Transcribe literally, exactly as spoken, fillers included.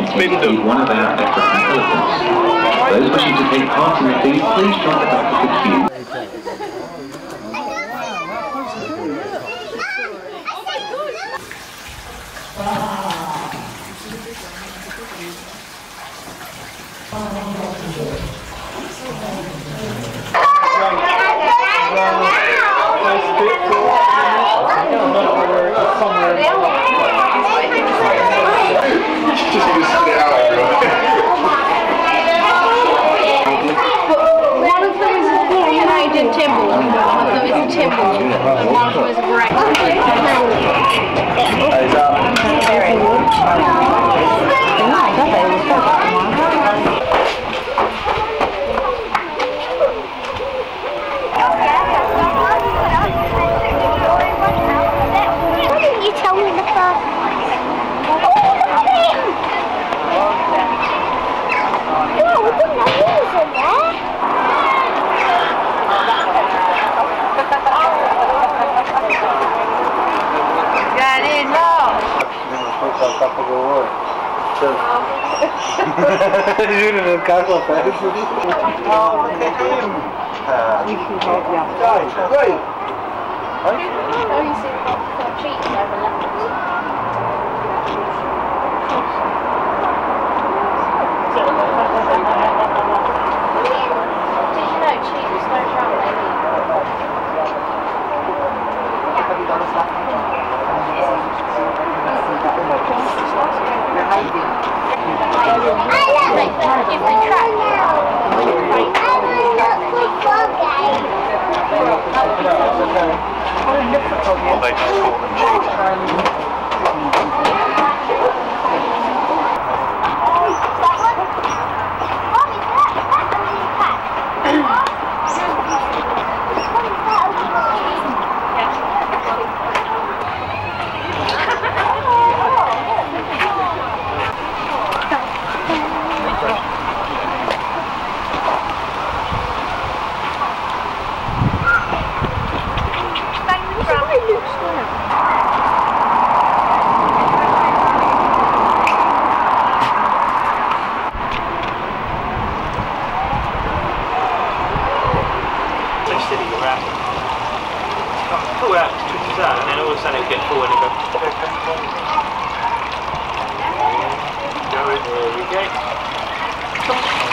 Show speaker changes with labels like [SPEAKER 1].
[SPEAKER 1] interview one of our African elephants. Those wishing to take part in the feed, please join the back of the queue.
[SPEAKER 2] Juro, no carro a pé. Oh, look at him. Uh, you can help you. Guys, wait. Huh? Oh, you see the treats over leopards. Did you know cheetahs don't run, they leap? Have you done stuff? If they track or they just caught them cheating. Pull out, twitches out, and then all of a sudden it'll get forward and go. There we go.